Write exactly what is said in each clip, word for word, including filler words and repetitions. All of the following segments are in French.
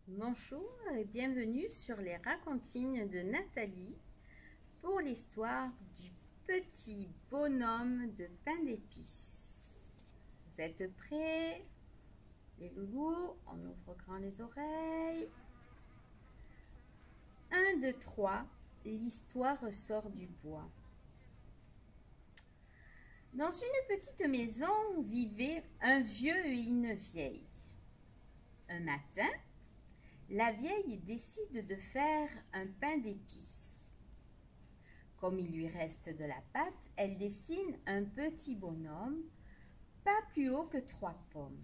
Bonjour et bienvenue sur les racontines de Nathalie pour l'histoire du petit bonhomme de pain d'épices. Vous êtes prêts, les loulous? On ouvre grand les oreilles. Un, deux, trois, l'histoire ressort du bois. Dans une petite maison vivait un vieux et une vieille. Un matin, la vieille décide de faire un pain d'épices. Comme il lui reste de la pâte, elle dessine un petit bonhomme, pas plus haut que trois pommes.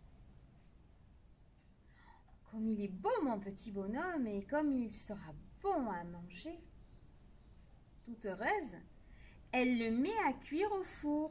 Comme il est beau mon petit bonhomme et comme il sera bon à manger. Toute heureuse, elle le met à cuire au four.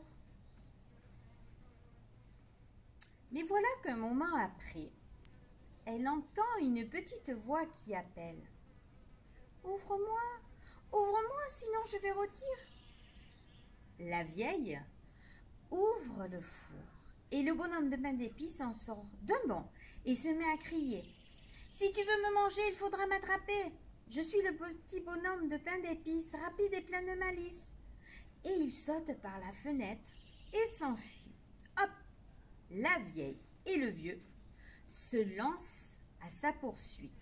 Mais voilà qu'un moment après, elle entend une petite voix qui appelle. « Ouvre-moi, ouvre-moi, sinon je vais rôtir. » La vieille ouvre le four et le bonhomme de pain d'épices en sort d'un bond et se met à crier. « Si tu veux me manger, il faudra m'attraper. Je suis le petit bonhomme de pain d'épices, rapide et plein de malice. » Et il saute par la fenêtre et s'enfuit. Hop, la vieille et le vieux se lance à sa poursuite.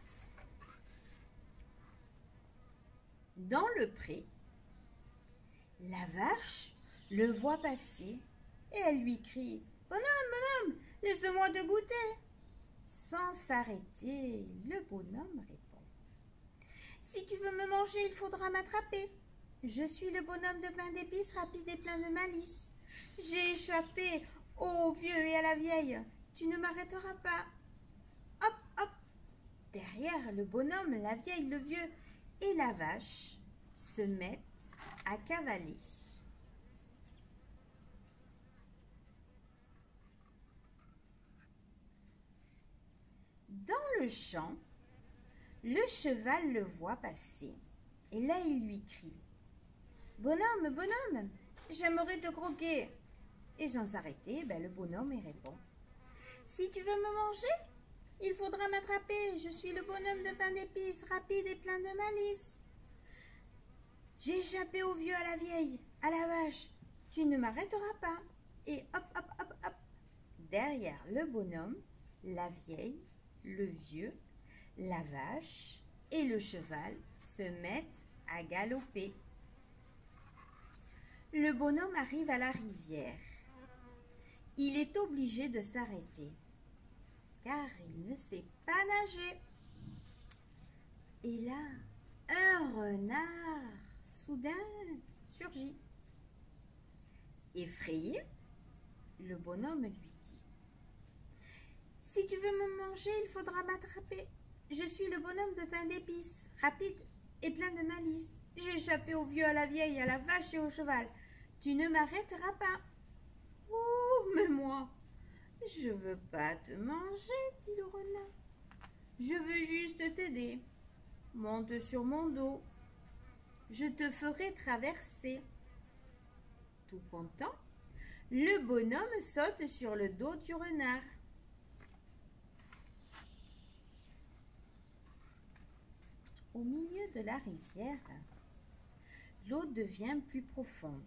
Dans le pré, la vache le voit passer et elle lui crie « Bonhomme, bonhomme, laisse-moi te goûter !» Sans s'arrêter, le bonhomme répond « Si tu veux me manger, il faudra m'attraper. Je suis le bonhomme de pain d'épices, rapide et plein de malice. J'ai échappé au vieux et à la vieille. Tu ne m'arrêteras pas. » Hop, hop. Derrière le bonhomme, la vieille, le vieux et la vache se mettent à cavaler. Dans le champ, le cheval le voit passer. Et là, il lui crie « Bonhomme, bonhomme, j'aimerais te croquer. » Et sans s'arrêter, ben, le bonhomme y répond « Si tu veux me manger, il faudra m'attraper. Je suis le bonhomme de pain d'épices, rapide et plein de malice. J'ai échappé au vieux, à la vieille, à la vache. Tu ne m'arrêteras pas. » Et hop, hop, hop, hop. Derrière le bonhomme, la vieille, le vieux, la vache et le cheval se mettent à galoper. Le bonhomme arrive à la rivière. Il est obligé de s'arrêter, car il ne sait pas nager. Et là, un renard soudain surgit. Effrayé, le bonhomme lui dit « Si tu veux me manger, il faudra m'attraper. Je suis le bonhomme de pain d'épices, rapide et plein de malice. J'ai échappé au vieux, à la vieille, à la vache et au cheval. Tu ne m'arrêteras pas. »« Oh, mais moi, je veux pas te manger, dit le renard. Je veux juste t'aider. Monte sur mon dos. Je te ferai traverser. » Tout content, le bonhomme saute sur le dos du renard. Au milieu de la rivière, l'eau devient plus profonde.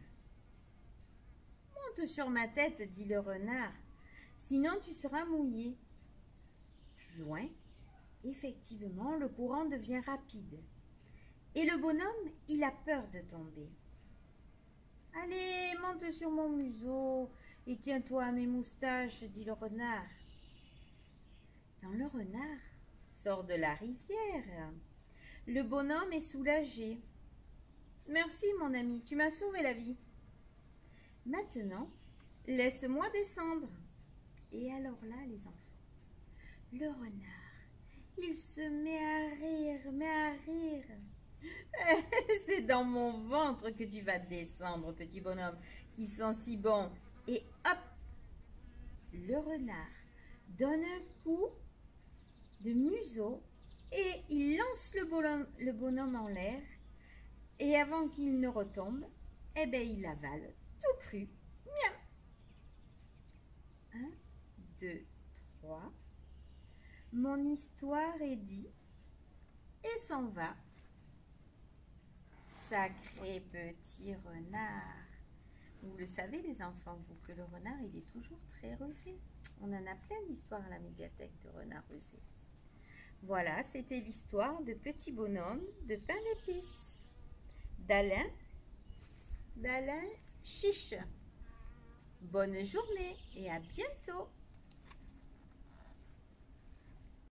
« Monte sur ma tête, dit le renard, sinon tu seras mouillé. » Plus loin, effectivement, le courant devient rapide. Et le bonhomme, il a peur de tomber. « Allez, monte sur mon museau et tiens-toi à mes moustaches, dit le renard. » Quand le renard sort de la rivière, le bonhomme est soulagé. « Merci, mon ami, tu m'as sauvé la vie. Maintenant, laisse-moi descendre. » Et alors là, les enfants, le renard, il se met à rire, met à rire. « C'est dans mon ventre que tu vas descendre, petit bonhomme, qui sent si bon. » Et hop, le renard donne un coup de museau et il lance le bonhomme, le bonhomme en l'air. Et avant qu'il ne retombe, eh ben, il avale tout cru. Miam. Un, deux, trois. Mon histoire est dit et s'en va. Sacré petit renard. Vous le savez les enfants, vous, que le renard, il est toujours très rusé. On en a plein d'histoires à la médiathèque de renard rusé. Voilà, c'était l'histoire de Petit Bonhomme de pain d'épices. D'Alain, d'Alain Chiche. Bonne journée et à bientôt.